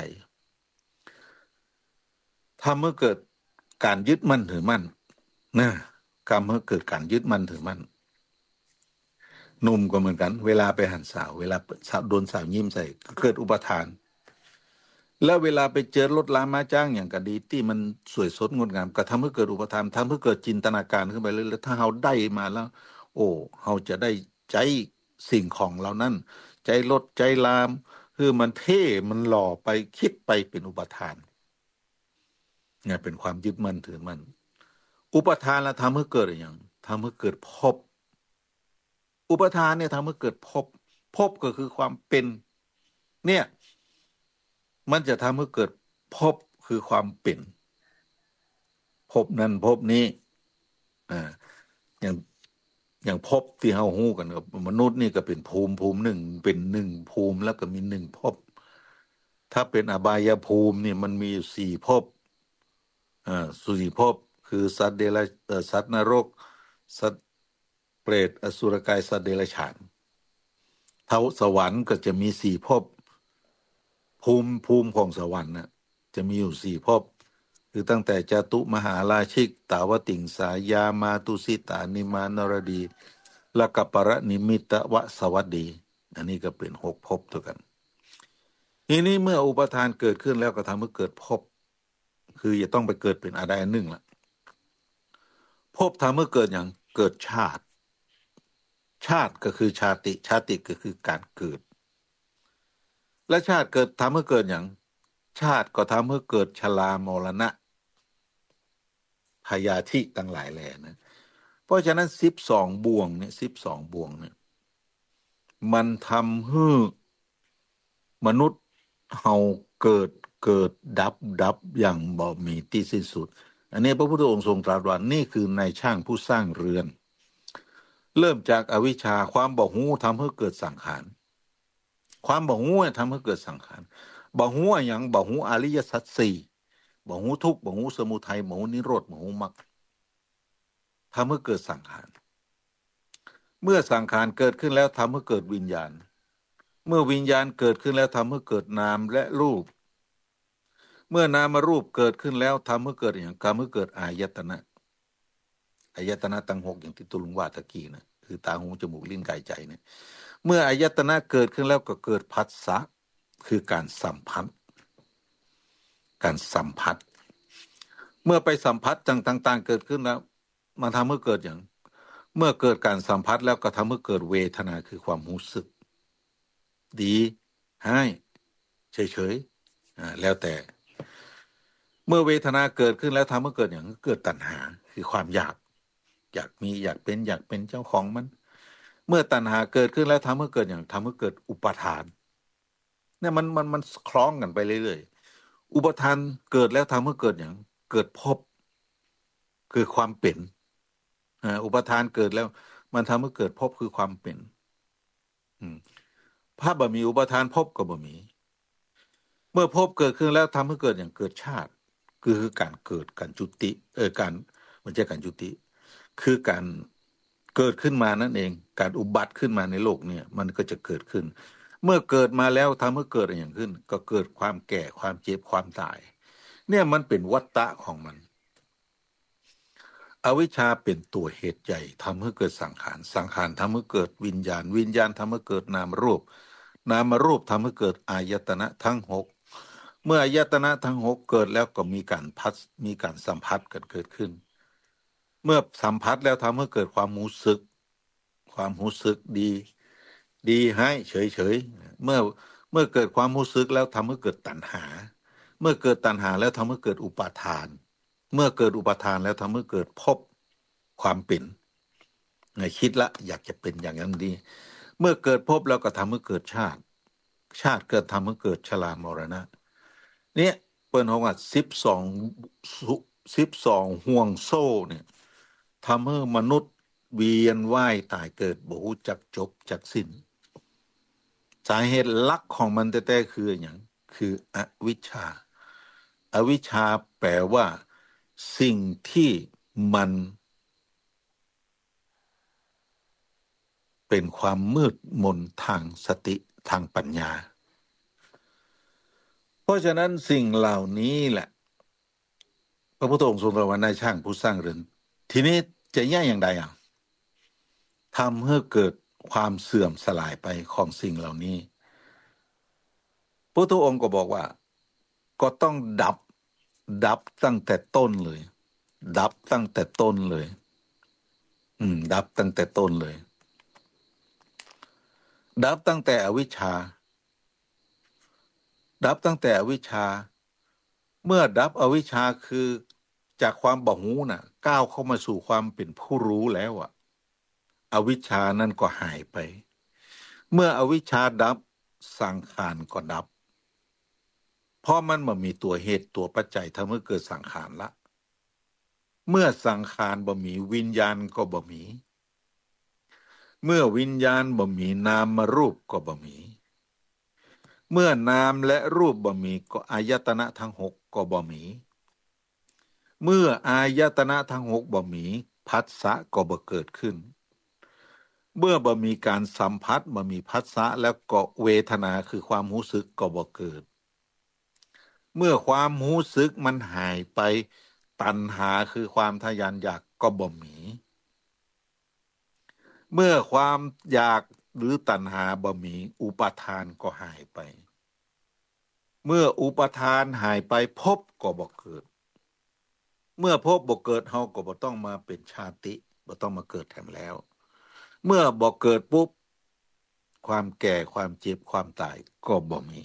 ทำเมื่อเกิดการยึดมั่นถือมั่นนะกรรมเมื่อเกิดการยึดมั่นถือมั่น หนุ่มก็เหมือนกันเวลาไปหันสาวเวลาสาวโดนสาวยิ้มใส่ก็เกิดอุปทานแล้วเวลาไปเจอรถลามาจ้างอย่างกะดีที่มันสวยสดงดงามก็ทำให้เกิดอุปทานทำให้เกิดจินตนาการขึ้นไปเลยแล้วถ้าเราได้มาแล้วโอ้เราจะได้ใจสิ่งของเหล่านั้นใจรถใจลามคือมันเท่มันหล่อไปคิดไปเป็นอุปทานเนี่ยเป็นความยึดมั่นถือมั่นอุปทานแล้วทำให้เกิดอะไรอย่างทำให้เกิดภพ อุปทานเนี่ยทำให้เกิดภพภพก็คือความเป็นเนี่ยมันจะทำให้เกิดภพคือความเป็นภพนั้นภพนี้อ่าอย่างภพที่เฮาฮู้กันกับมนุษย์นี่ก็เป็นภูมิหนึ่งเป็นหนึ่งภูมิแล้วก็มีหนึ่งภพถ้าเป็นอบายภูมินี่มันมีอยู่สี่ภพสี่ภพคือสัตว์เดรัจสัตว์นรกสัตว์เปรตอสุรกายสัตว์เดรัจฉานเท้าสวรรค์ก็จะมีสี่ภพ ภูมิของสวรรค์น่ะจะมีอยู่สี่ภพคือตั้งแต่จตุมหาราชิกตาวติงสายามาตุสิตานิมานรดีและกัปปรนิมิตวสวัสดีอันนี้ก็เป็นหกภพตัวกันทีนี้เมื่ออุปทานเกิดขึ้นแล้วก็ทำให้เกิดภพคือจะต้องไปเกิดเป็นอะไรอันหนึ่งละภพทำให้เกิดอย่างเกิดชาติชาติก็คือชาติชาติก็คือการเกิดและชาติเกิดทำให้เกิดอย่างชาติก็ทำให้เกิดชรามรณะ พยาธิตั้งหลายแหล่นะเพราะฉะนั้น12 บ่วงเนี่ยมันทำให้มนุษย์เฮาเกิดดับอย่างบ่มีที่สิ้นสุดอันนี้พระพุทธองค์ทรงตรัสว่านี่คือนายช่างผู้สร้างเรือนเริ่มจากอวิชชาความบ่ฮู้ทำให้เกิดสังขารความบ่ฮู้ทำให้เกิดสังขารบ่ฮู้อย่างบ่ฮู้อริยสัจสี่บ่ฮู้ทุกข์บ่ฮู้สมุทัยบ่ฮู้นิโรธบ่ฮู้มรรคทำให้เกิดสังขาร เมื่อสังขารเกิดขึ้นแล้วทำให้เกิดวิญญาณเมื่อวิญญาณเกิดขึ้นแล้วทำให้เกิดนามและรูปเมื่อนามรูปเกิดขึ้นแล้วทำให้เกิดอย่างทำให้เกิดอายตนะอายตนะตั้งหกอย่างที่ตุลุงว่าตะกี้นะคือตาหูจมูกลิ้นกายใจเนี่ยเมื่ออายตนะเกิดขึ้นแล้วก็เกิดผัสสะคือการสัมผัสเมื่อไปสัมผัสต่างๆเกิดขึ้นแล้วมันทำให้เกิดอย่างเมื่อเกิดการสัมผัสแล้วก็ทำให้เกิดเวทนาคือความรู้สึก ดีให้เฉยๆแล้วแต่เมื่อเวทนาเกิดขึ้นแล้วทำให้เกิดอย่างเกิดตัณหาคือความอยากมีอยากเป็นเจ้าของมันเมื่อตัณหาเกิดขึ้นแล้วทำให้เกิดอย่างทำให้เกิดอุปาทานเนี่ยมันคล้องกันไปเรื่อยๆอุปทานเกิดแล้วทำให้เกิดอย่างเกิดภพคือความเป็นอุปทานเกิดแล้วมันทำให้เกิดภพคือความเป็นอืมถ้าบ่มีอุปทานภพก็บ่มี เมื่อภพเกิดขึ้นแล้วทำให้เกิดอย่างเกิดชาติคือการเกิดการจุติการมันจะการจุติคือการเกิดขึ้นมานั่นเองการอุบัติขึ้นมาในโลกเนี่ยมันก็จะเกิดขึ้นเมื่อเกิดมาแล้วทำให้เกิดอะไรอย่างขึ้นก็เกิดความแก่ความเจ็บความตายเนี่ยมันเป็นวัฏฏะของมันอวิชชาเป็นตัวเหตุใหญ่ทำให้เกิดสังขารสังขารทำให้เกิดวิญญาณวิญญาณทำให้เกิดนามรูปนามรูปทำให้เกิดอายตนะทั้งหกเมื่ออายตนะทั้งหกเกิดแล้วก็มีการสัมผัสกันเกิดขึ้นเมื่อสัมผัสแล้วทำให้เกิดความรู้สึกดีให้เฉยๆเมื่อเกิดความรู้สึกแล้วทำให้เกิดตัณหาเมื่อเกิดตัณหาแล้วทำให้เกิดอุปาทานเมื่อเกิดอุปาทานแล้วทำให้เกิดภพความเป็นไงคิดละอยากจะเป็นอย่างนั้นดีเมื่อเกิดภพแล้วก็ทำให้เกิดชาติเกิดทำให้เกิดชรามรณะเนี่ยเปิ้นบอกว่า12ห่วงโซ่เนี่ยทำให้มนุษย์เวียนว่ายตายเกิดบ่รู้จักจบจักสิ้นสาเหตุหลักของมันแท้ๆคืออย่างคืออวิชชาอวิชชาแปลว่าสิ่งที่มันเป็นความมืดมนทางสติทางปัญญาเพราะฉะนั้นสิ่งเหล่านี้แหละพระพุทธองค์ทรงตรัสว่านายช่างผู้สร้างเรือนทีนี้จะแย่อย่างใดทำให้เกิดความเสื่อมสลายไปของสิ่งเหล่านี้พระพุทธองค์ก็บอกว่าก็ต้องดับตั้งแต่ต้นเลยดับตั้งแต่ต้นเลยดับตั้งแต่ต้นเลยดับตั้งแต่อวิชชาดับตั้งแต่อวิชชาเมื่อดับอวิชชาคือจากความบ่หูน่ะก้าวเข้ามาสู่ความเป็นผู้รู้แล้วอวิชชานั้นก็หายไปเมื่ออวิชชาดับสังขารก็ดับเพราะมันบ่มีตัวเหตุตัวปัจจัยทำให้เกิดสังขารละเมื่อสังขารบ่มีวิญญาณก็บ่มีเมื่อวิญญาณบ่มีนามรูปก็บ่มีเมื่อนามและรูปบ่มีก็อายตนะทั้งหกก็บ่มีเมื่ออายตนะทั้งหกบ่มีผัสสะก็บ่เกิดขึ้นเมื่อบ่มีการสัมผัสบ่มีผัสสะแล้วก็เวทนาคือความรู้สึกก็บ่เกิดเมื่อความรู้สึกมันหายไปตัณหาคือความทะยานอยากก็บ่มีเมื่อความอยากหรือตัณหาบ่มีอุปาทานก็หายไปเมื่ออุปาทานหายไปภพก็บ่เกิดเมื่อภพบ่เกิดเฮาก็บ่ต้องมาเป็นชาติบ่ต้องมาเกิดแถมแล้วเมื่อบ่เกิดปุ๊บความแก่ความเจ็บความตายก็บ่มี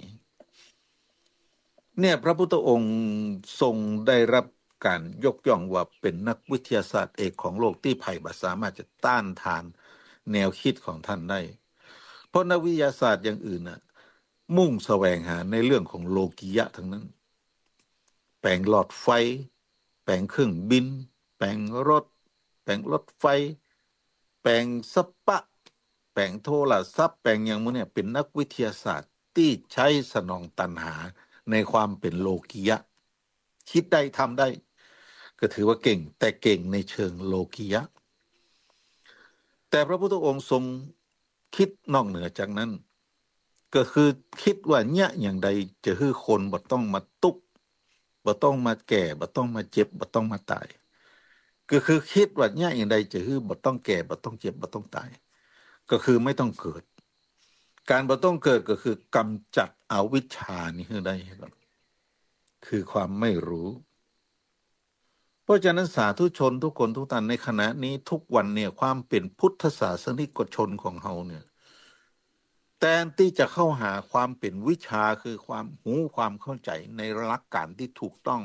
เนี่ยพระพุทธองค์ทรงได้รับการยกย่องว่าเป็นนักวิทยาศาสตร์เอกของโลกที่ไผ่บ่สามารถจะต้านทานแนวคิดของท่านได้เพราะนักวิทยาศาสตร์อย่างอื่นน่ะมุ่งแสวงหาในเรื่องของโลกียะทั้งนั้นแปลงหลอดไฟแปลงเครื่องบินแปลงรถแปลงรถไฟแปลงสปะแปลงโทรศัพท์แปลงอย่างมื้อเนี่ยเป็นนักวิทยาศาสตร์ที่ใช้สนองตัณหาในความเป็นโลกียะคิดได้ทำได้ก็ถือว่าเก่งแต่เก่งในเชิงโลกียะแต่พระพุทธองค์ทรงคิดนอกเหนือจากนั้นก็คือคิดว่าเนี่ยอย่างใดจะให้คนบ่ต้องมาตุกบ่ต้องมาแก่บ่ต้องมาเจ็บบ่ต้องมาตายก็คือคิดว่าเนี่ยอย่างใดจะให้บ่ต้องแก่บ่ต้องเจ็บบ่ต้องตายก็คือไม่ต้องเกิดการบ่ต้องเกิดก็คือกำจัดอวิชชานี้ให้ได้ครับคือความไม่รู้เพราะฉะนั้นสาธุชนทุกคนทุกท่านในขณะนี้ทุกวันเนี่ยความเป็นพุทธศาสนิกชนของเฮาเนี่ยแทนที่จะเข้าหาความเป็นวิชาคือความรู้ความเข้าใจในหลักการที่ถูกต้อง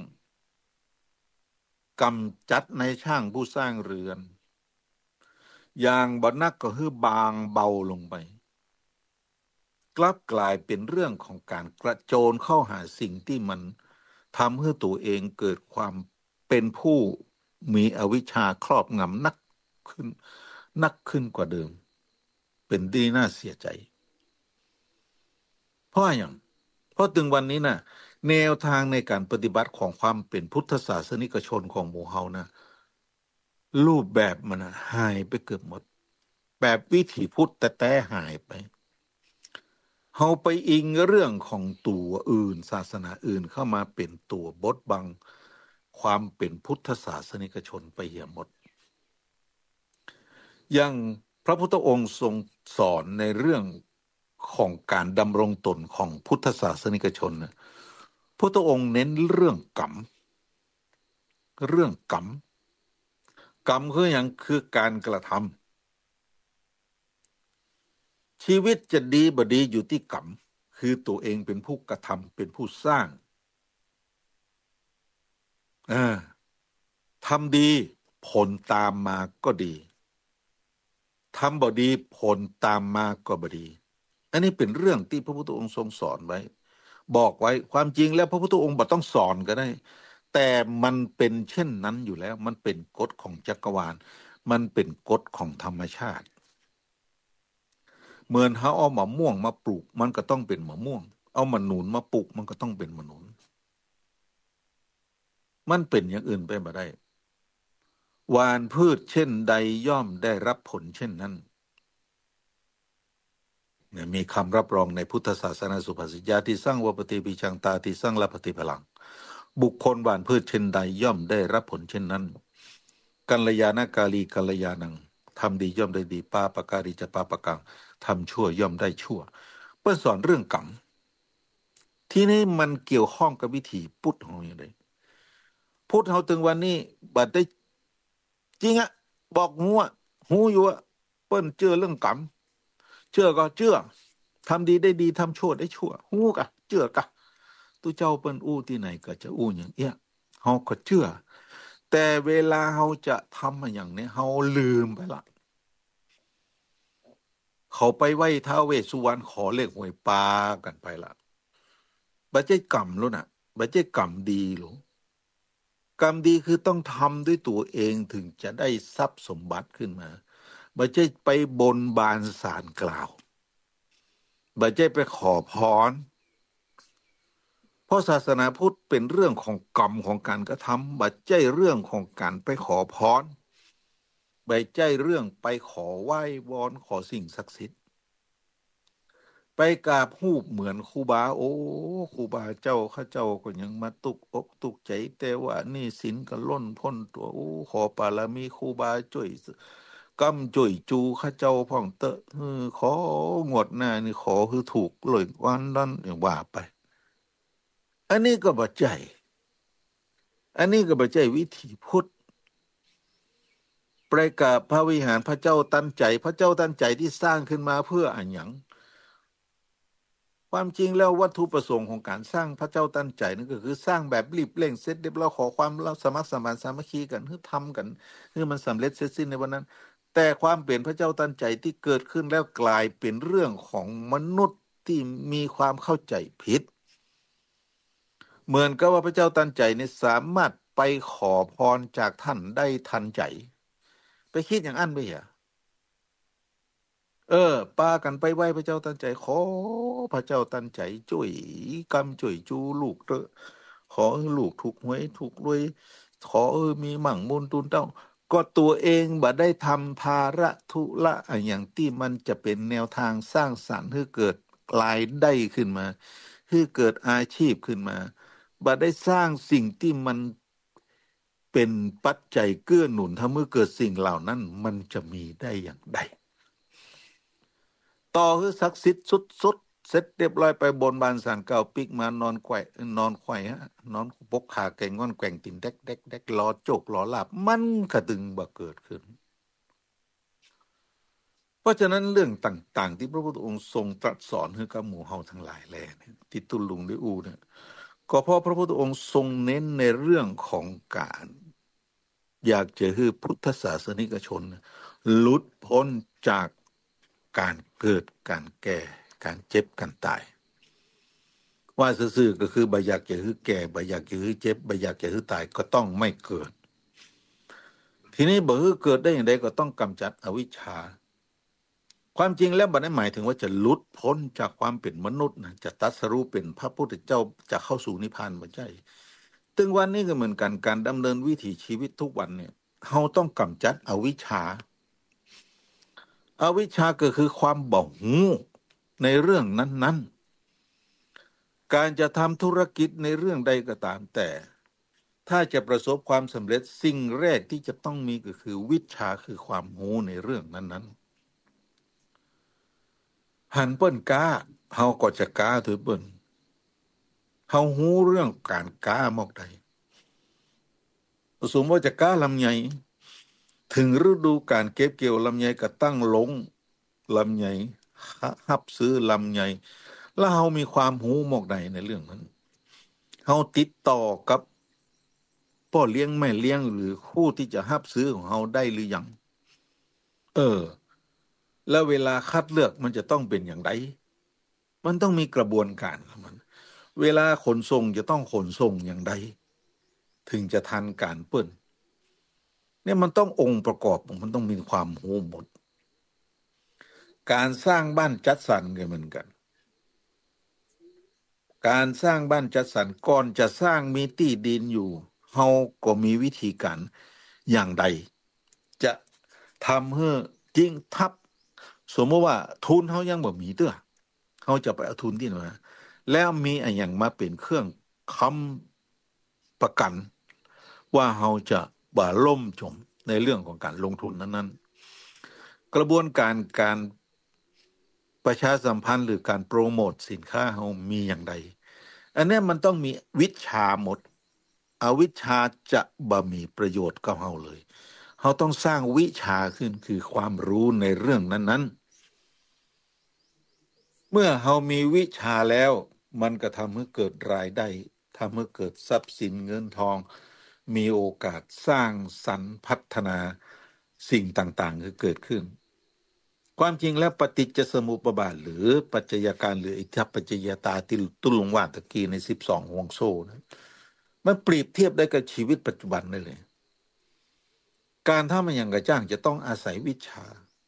กำจัดในช่างผู้สร้างเรือนอย่างบ่นักก็คือบางเบาลงไปกลับกลายเป็นเรื่องของการกระโจนเข้าหาสิ่งที่มันทำให้ตัวเองเกิดความเป็นผู้มีอวิชชาครอบงำขึ้นนักขึ้นกว่าเดิมเป็นที่น่าเสียใจเพราะอย่างเพราะถึงวันนี้น่ะแนวทางในการปฏิบัติของความเป็นพุทธศาสนิกชนของหมู่เฮานะรูปแบบมันนะหายไปเกือบหมดแบบวิถีพุทธแต่หายไปเฮาไปอิงเรื่องของตัวอื่นศาสนาอื่นเข้ามาเป็นตัวบดบังความเป็นพุทธศาสนิกชนไปเหี่ยหมดอย่างพระพุทธองค์ทรงสอนในเรื่องของการดำรงตนของพุทธศาสนิกชนนะพุทธองค์เน้นเรื่องกรรมเรื่องกรรมกรรมคืออย่างคือการกระทำชีวิตจะดีบ่ดีอยู่ที่กรรมคือตัวเองเป็นผู้กระทำเป็นผู้สร้างอ่าทำดีผลตามมาก็ดีทำบ่ดีผลตามมาก็บ่ดีอันนี้เป็นเรื่องที่พระพุทธองค์ทรงสอนไว้บอกไว้ความจริงแล้วพระพุทธองค์บ่ต้องสอนก็ได้แต่มันเป็นเช่นนั้นอยู่แล้วมันเป็นกฎของจักรวาลมันเป็นกฎของธรรมชาติเหมือนเขาเอามะม่วงมาปลูกมันก็ต้องเป็นมะม่วงเอามะหนุนมาปลูกมันก็ต้องเป็นมะหนุนมันเป็นอย่างอื่นไปบ่ได้หวานพืชเช่นใดย่อมได้รับผลเช่นนั้นเนี่ยมีคำรับรองในพุทธศาสนาสุภาษิตยาที่สร้างวปฏิปิชังตาที่สร้างละปฏิพลังบุคคลหวานพืชเช่นใดย่อมได้รับผลเช่นนั้นกัลยาณกาลีกัลยาณังทำดีย่อมได้ดีปาปการิจะปาปกังทำชั่วย่อมได้ชั่วเพื่อสอนเรื่องกรรมที่นี้มันเกี่ยวข้องกับวิถีพุทธของอย่างไรพุทธเขาถึงวันนี้บัดได้จริงอะบอกงูอะหูอยู่อะเปิ้นเจอเรื่องกรรมเชื่อก็เชื่อทำดีได้ดีทำชั่วได้ชั่วหูกะเชื่อกะตู้เจ้าเปิ้นอู้ที่ไหนก็จะอู้อย่างเอี้ยเฮาก็เชื่อแต่เวลาเฮาจะทำมาอย่างนี้เฮาลืมไปละเขาไปไหว้ท้าวเวสสุวรรณขอเลขหวยปลากันไปละบัจเจกรรมแล้วน่ะบัจเจกรรมดีหรอกรรมดีคือต้องทำด้วยตัวเองถึงจะได้ทรัพย์สมบัติขึ้นมาบัจเจไปบนบานศาลกล่าวบัจเจไปขอพรเพราะศาสนาพุทธเป็นเรื่องของกรรมของการกระทำบัจเจเรื่องของการไปขอพรบัจเจเรื่องไปขอไหว้วอนขอสิ่งศักดิ์สิทธิ์ ไปกราบรูปเหมือนครูบาโอ้ครูบาเจ้าข้าเจ้าก็ยังมาตุกอกตุกใจแต่ว่านี่ศีลก็ล้นพ้นตัวโอ้ขอบารมีครูบาช่วยกำจ่วยจูข้าเจ้าพ่องเตอะของวดหน้านี่ขอคือถูกเลยวันนั้นอย่างว่าไปอันนี้ก็บ่ใจอันนี้ก็บ่ใจวิถีพุทธไปกราบพระวิหารพระเจ้าตั้นใจพระเจ้าตั้นใจที่สร้างขึ้นมาเพื่ออันหยัง ความจริงแล้ววัตถุประสงค์ของการสร้างพระเจ้าตั้งใจนั่นก็คือสร้างแบบรีบเร่งเสร็จเรียบร้อยขอความเราสมัครสมานสามัคคีกันคือทำกันคือมันสำเร็จเสร็จสิ้นในวันนั้นแต่ความเปลี่ยนพระเจ้าตั้งใจที่เกิดขึ้นแล้วกลายเป็นเรื่องของมนุษย์ที่มีความเข้าใจผิดเหมือนกับว่าพระเจ้าตั้งใจนี่สามารถไปขอพรจากท่านได้ทันใจไปคิดอย่างอั้นไปเหรอ เออปากันไปไหว้พระเจ้าตั้งใจขอพระเจ้าตั้งใจช่วยกำช่วยจูลูกเตอะขอให้ลูกถูกหวยถูกรวยขอมีหมั่งมูลตุนเต้าก็ตัวเองบ่ได้ทำภาระธุระอย่างที่มันจะเป็นแนวทางสร้างสรรค์ให้เกิดรายได้ขึ้นมาให้เกิดอาชีพขึ้นมาบ่ได้สร้างสิ่งที่มันเป็นปัจจัยเกื้อหนุนถ้าเมื่อเกิดสิ่งเหล่านั้นมันจะมีได้อย่างใด ต่อคือศักดิ์สิทธิ์สุดๆเสร็จเรียบร้อยไปบนบานศาลเก่าปิกมานอนไขว่นอนไขว่ฮะนอนปกขาแก่งงอนแกว่งติ่นแดกแดกแดกรอโจกรอลาบมันกระตึงบ่เกิดขึ้นเพราะฉะนั้นเรื่องต่างๆที่พระพุทธองค์ทรงตรัสสอนให้กับหมู่เฮาทั้งหลายแลเนี่ยที่ตุลุงได้อูเนี่ยก็เพราะพระพุทธองค์ทรงเน้นในเรื่องของการอยากจะให้พุทธศาสนิกชนหลุดพ้นจากการเกิดการแก่การเจ็บการตาย ว่าซื่อๆก็คือบ่อยากจะคือแก่บ่อยากจะคือเจ็บบ่อยากจะคือตายก็ต้องไม่เกิดทีนี้บ่คือเกิดได้อย่างไรก็ต้องกำจัดอวิชชาความจริงแล้วบัดนั้นหมายถึงว่าจะหลุดพ้นจากความเป็นมนุษย์นะจะตรัสรู้เป็นพระพุทธเจ้าจะเข้าสู่นิพพานบ่ใช่ถึงวันนี้ก็เหมือนกันการดำเนินวิถีชีวิตทุกวันเนี่ยเราต้องกำจัดอวิชชาอวิชชาก็คือความบ่หูในเรื่องนั้นๆการจะทำธุรกิจในเรื่องใดก็ตามแต่ถ้าจะประสบความสำเร็จสิ่งแรกที่จะต้องมีก็คือวิชาคือความรู้ในเรื่องนั้นๆหันเปิ้นกล้าเฮาก็จะกล้าถือเปิ้นเฮารู้เรื่องการกล้าหมอกใดสมมติว่าจะกล้าลำไยถึงฤดูการเก็บเกี่ยวลำไยก็ตั้งลงลำไยฮับซื้อลำไยแล้วเฮามีความรู้หมอกใดในเรื่องนั้นเฮาติดต่อกับพ่อเลี้ยงแม่เลี้ยงหรือคู่ที่จะฮับซื้อของเฮาได้หรือยังเออแล้วเวลาคัดเลือกมันจะต้องเป็นอย่างไรมันต้องมีกระบวนการของมันเวลาขนส่งจะต้องขนส่งอย่างไรถึงจะทันการเปิ้นเนี่ยมันต้ององค์ประกอบมันต้องมีความรู้หมดการสร้างบ้านจัดสรรก็เหมือนกันการสร้างบ้านจัดสรรก่อนจะสร้างมีที่ดินอยู่เฮาก็มีวิธีการอย่างใดจะทำให้จริงทับสมมติว่าทุนเฮายังบ่มีเด้อเฮาจะไปเอาทุนที่ไหนมาแล้วมีอะไรอย่างมาเป็นเครื่องค้ำประกันว่าเฮาจะบ่ล่มจมในเรื่องของการลงทุนนั้นๆกระบวนการประชาสัมพันธ์หรือการโปรโมทสินค้าเฮามีอย่างใดอันนี้มันต้องมีวิชาหมดอวิชชาจะบ่มีประโยชน์กับเฮาเลยเฮาต้องสร้างวิชาขึ้นคือความรู้ในเรื่องนั้นๆเมื่อเฮามีวิชาแล้วมันก็ทำให้เกิดรายได้ทำให้เกิดทรัพย์สินเงินทองมีโอกาสสร้างสรรค์พัฒนาสิ่งต่างๆที่เกิดขึ้นความจริงแล้วปฏิจจสมุปบาทหรือปัจจัยการหรืออิทธิปัจจยตาที่ตุลงว่าตะกี้ใน12ห่วงโซ่นะมันเปรียบเทียบได้กับชีวิตปัจจุบันได้เลยการทำมันอย่างกระจ้างจะต้องอาศัยวิชา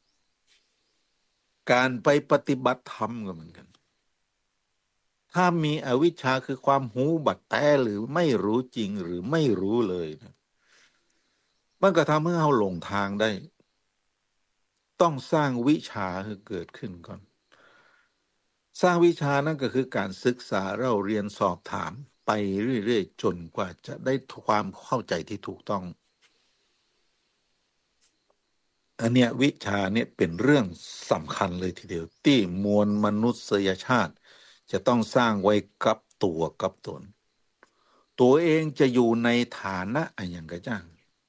การไปปฏิบัติธรรมก็เหมือนกันถ้ามีอวิชชาคือความหูบัดแต่หรือไม่รู้จริงหรือไม่รู้เลยนะมันก็ทำให้เราหลงทางได้ต้องสร้างวิชาให้เกิดขึ้นก่อนสร้างวิชานั่นก็คือการศึกษาเราเรียนสอบถามไปเรื่อยๆจนกว่าจะได้ความเข้าใจที่ถูกต้องอันเนี้ยวิชาเนี่ยเป็นเรื่องสำคัญเลยทีเดียวที่มวลมนุษยชาติจะต้องสร้างไว้กับตัวกับตนตัวเองจะอยู่ในฐานะอะไรอย่างกระจ้าง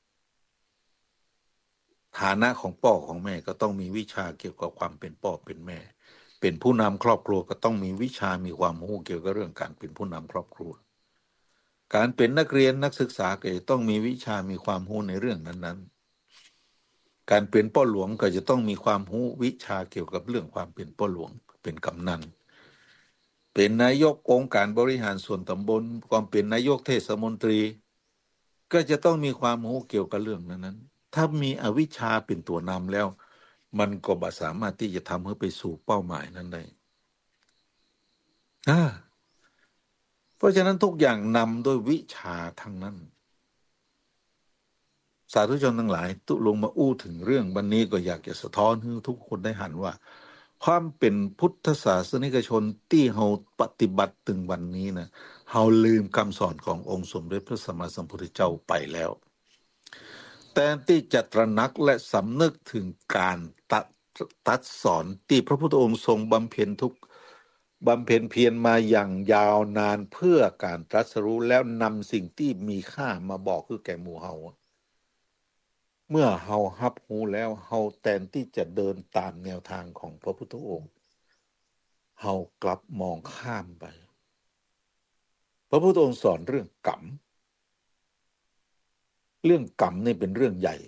ฐานะของพ่อของแม่ก็ต้องมีวิชาเกี่ยวกับความเป็นพ่อเป็นแม่เป็นผู้นำครอบครัวก็ต้องมีวิชามีความรู้เกี่ยวกับเรื่องการเป็นผู้นำครอบครัวการเป็นนักเรียนนักศึกษาก็จะต้องมีวิชามีความรู้ในเรื่องนั้นๆการเป็นพ่อหลวงก็จะต้องมีความรู้วิชาเกี่ยวกับเรื่องความเป็นพ่อหลวงเป็นกำนันเป็นนายกองค์การบริหารส่วนตำบลความเป็นนายกเทศมนตรีก็จะต้องมีความรู้เกี่ยวกับเรื่องนั้นๆถ้ามีอวิชชาเป็นตัวนำแล้วมันก็บ่สามารถที่จะทำให้ไปสู่เป้าหมายนั้นได้อ่าเพราะฉะนั้นทุกอย่างนำด้วยวิชาทั้งนั้น สาธุชนทั้งหลายตุลงมาอู้ถึงเรื่องวันนี้ก็อยากจะสะท้อนให้ทุกคนได้หันว่าความเป็นพุทธศาสนิกชนที่เราปฏิบัติถึงวันนี้นะเราลืมคำสอนขององค์สมเด็จพระสัมมาสัมพุทธเจ้าไปแล้วแต่ที่จะตระหนักและสำนึกถึงการตัดสอนที่พระพุทธองค์ทรงบำเพ็ญเพียรมาอย่างยาวนานเพื่อการตรัสรู้แล้วนำสิ่งที่มีค่ามาบอกคือแก่หมู่เฮา เมื่อเฮารับรู้แล้วเฮาแทนที่จะเดินตามแนวทางของพระพุทธองค์เฮากลับมองข้ามไปพระพุทธองค์สอนเรื่องกรรมเรื่องกรรมนี่เป็นเรื่องใหญ่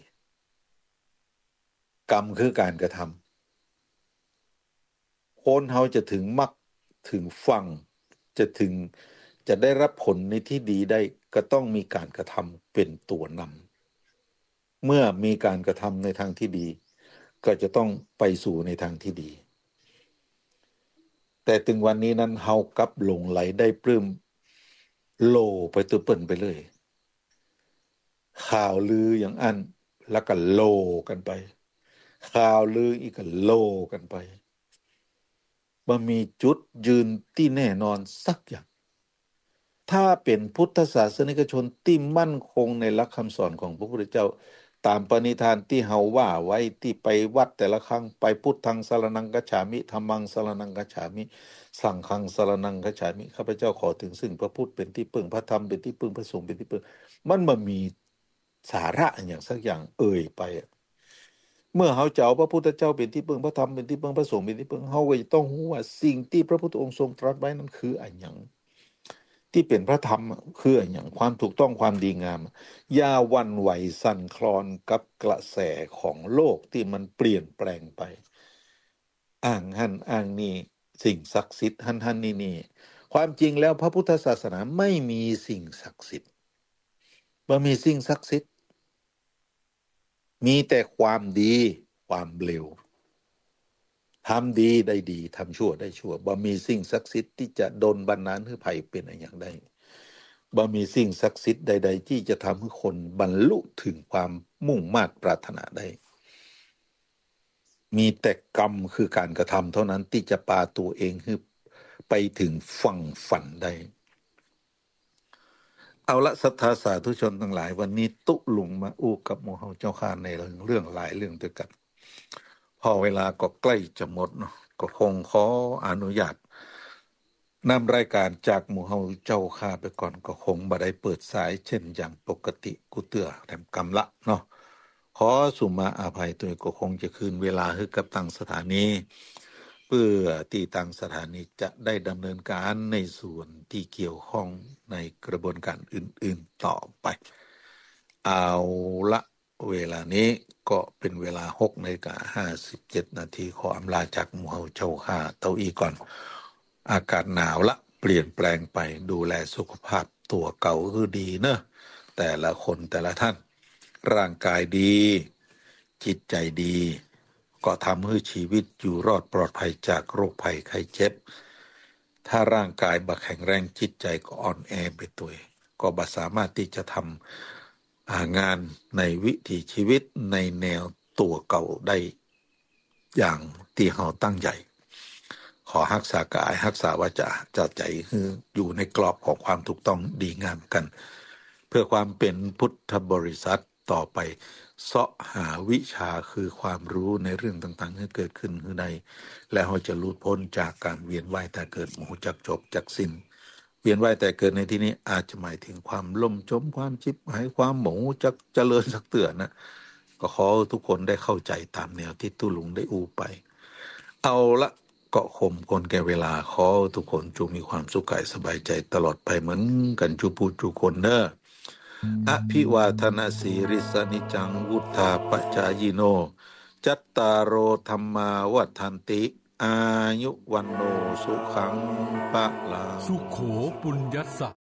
กรรมคือการกระทำคนเฮาจะถึงมรรคถึงฝั่งจะถึงจะได้รับผลในที่ดีได้ก็ต้องมีการกระทำเป็นตัวนำเมื่อมีการกระทำในทางที่ดีก็จะต้องไปสู่ในทางที่ดีแต่ถึงวันนี้นั้นเฮากลับหลงไหลได้ปลื้มโลไปตัวเปิ่นไปเลยข่าวลืออย่างอันแล้วก็โลกันไปข่าวลืออีกก็โลกันไปบ่มีจุดยืนที่แน่นอนสักอย่างถ้าเป็นพุทธศาสนิกชนที่มั่นคงในหลักคำสอนของพระพุทธเจ้าตามปณิธานที่เฮาว่าไว้ที่ไปวัดแต่ละครั้งไปพุทธังสรณังคัจฉามิธัมมังสรณังคัจฉามิสังฆังสรณังคัจฉามิข้าพเจ้าขอถึงซึ่งพระพุทธเป็นที่พึ่งพระธรรมเป็นที่พึ่งพระสงฆ์เป็นที่พึ่งมันมามีสาระอย่างสักอย่างไปเมื่อเฮาจะเอาพระพุทธเจ้าเป็นที่พึ่งพระธรรมเป็นที่พึ่งพระสงฆ์เป็นที่พึ่งเฮาก็จะต้องรู้ว่าสิ่งที่พระพุทธองค์ทรงตรัสไว้นั้นคืออันหยังที่เป็นพระธรรมคืออันหยังความถูกต้องความดีงามอย่าหวั่นไหวสั่นคลอนกับกระแสของโลกที่มันเปลี่ยนแปลงไปอ้างหั่นอ้างนี่สิ่งศักดิ์สิทธิ์หั่นนี่ความจริงแล้วพระพุทธศาสนาไม่มีสิ่งศักดิ์สิทธิ์บ่มีสิ่งศักดิ์สิทธิ์มีแต่ความดีความเร็วทำดีได้ดีทำชั่วได้ชั่วบ่มีสิ่งศักดิ์สิทธิ์ที่จะดลบันดาลให้ภัยเป็นอย่างใดบ่มีสิ่งศักดิ์สิทธิ์ใดๆที่จะทำให้คนบรรลุถึงความมุ่งมา่ปรารถนาได้มีแต่กรรมคือการกระทำเท่านั้นที่จะพาตัวเองให้ไปถึงฝั่งฝันได้เอาละศรัทธาสาธุชนทั้งหลายวันนี้ตุลุงมาอู้กับหมู่เฮาเจ้าข้าในเรื่องหลายเรื่องด้วยกันพอเวลาก็ใกล้จะหมดเนาะก็คงขออนุญาตนำรายการจากหมู่เฮาเจ้าข้าไปก่อนก็คงบ่ได้เปิดสายเช่นอย่างปกติกูเตือแถมกำละเนาะขอสุมาอาภัยตัวก็คงจะคืนเวลาให้กับทางสถานีเพื่อที่ทางสถานีจะได้ดำเนินการในส่วนที่เกี่ยวข้องในกระบวนการอื่นๆต่อไปเอาละเวลานี้ก็เป็นเวลา6:57 นาทีขออำลาจากหมู่เฮาเจ้าข้าเต้าอี้ก่อนอากาศหนาวละเปลี่ยนแปลงไปดูแลสุขภาพตัวเก่าคือดีเนอะแต่ละคนแต่ละท่านร่างกายดีจิตใจดีก็ทำให้ชีวิตอยู่รอดปลอดภัยจากโรคภัยไข้เจ็บถ้าร่างกายบ่แข็งแรงจิตใจก็อ่อนแอไปตัวก็บ่สามารถที่จะทำงานในวิถีชีวิตในแนวตัวเก่าได้อย่างที่เราตั้งใจขอรักษากายรักษาวาจาใจคืออยู่ในกรอบของความถูกต้องดีงามกันเพื่อความเป็นพุทธบริษัทต่อไปเสาะหาวิชาคือความรู้ในเรื่องต่างๆที่เกิดขึ้นคือใดและเราจะหลุดพ้นจากการเวียนว่ายแต่เกิดหมู่จักจบจักสิ้นเวียนว่ายแต่เกิดในที่นี้อาจจะหมายถึงความล่มจมความชิบหายความหมูจักเจริญสักเตือนนะก็ขอทุกคนได้เข้าใจตามแนวที่ตุลุงได้อูไปเอาละเกาะข่มคนแก่เวลาขอทุกคนจงมีความสุขกายสบายใจตลอดไปเหมือนกันจุปูจุคนเนอะอภิวาทนาสีริสนิจังวุธาปจายโนจัตตารโอธรรมาวัฏันติอายุวันโนสุขังปะลังสุโขปุญญัสสะ